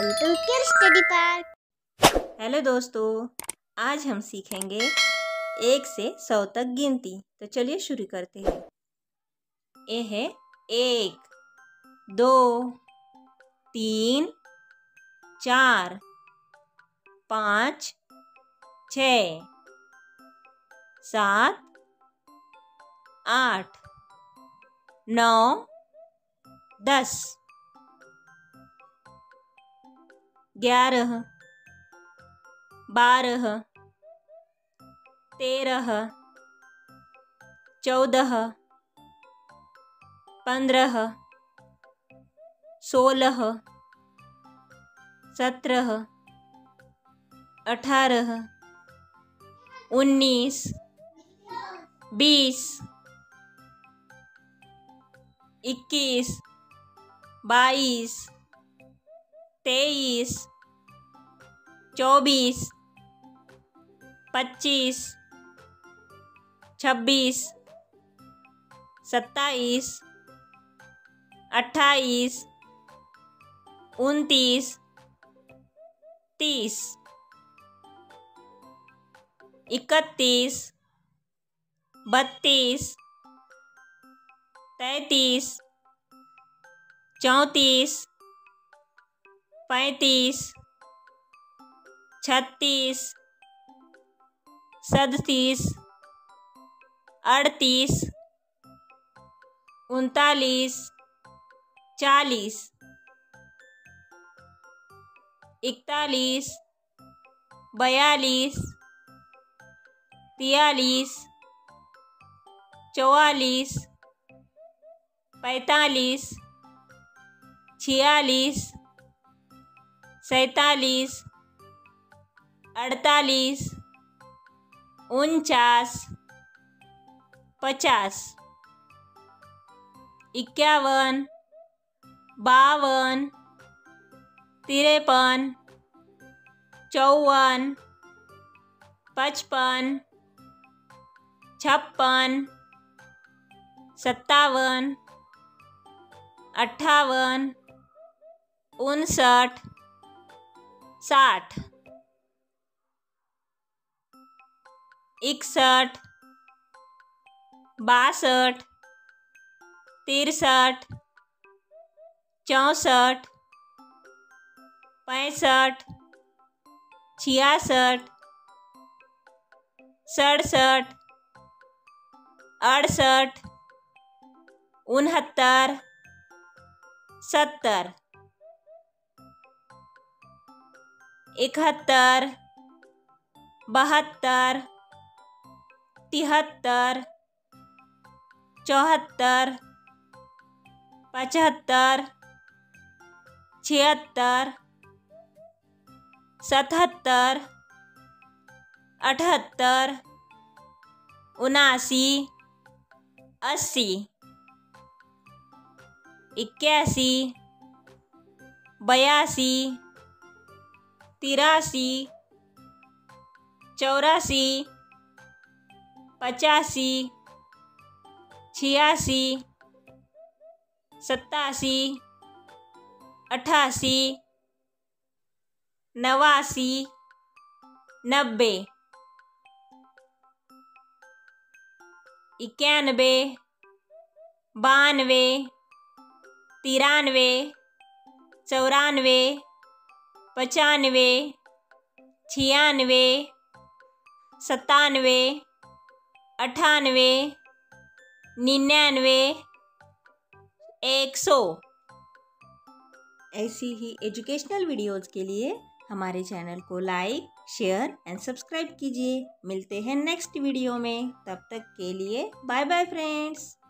Welcome to kids study park. Hello दोस्तों, आज हम सीखेंगे 1 से 100 तक गिनती। तो चलिए शुरू करते हैं। ये है 1 2 3 4 5 6 7 8 9 10 11 12 13 14 15 16 17 18 19 20 21 22 23 24 25 26 27 28 29 30 31 32 33 34 35 36 37 38 39 40 41 42 43 44 45 46 47 48 49 50 51 52 53 54 55 56 57 58 59 60 61 62 63 64 65 66 67 68 69 70 71 72 73 74 75 76 77 78 79 80 81 82 83 84 85 86 87 88 89 90 91 92 93 94 95 96 97 98 99 100। ऐसी ही एजुकेशनल वीडियोज़ के लिए हमारे चैनल को लाइक, शेयर एंड सब्सक्राइब कीजिए। मिलते हैं नेक्स्ट वीडियो में। तब तक के लिए बाय बाय फ्रेंड्स।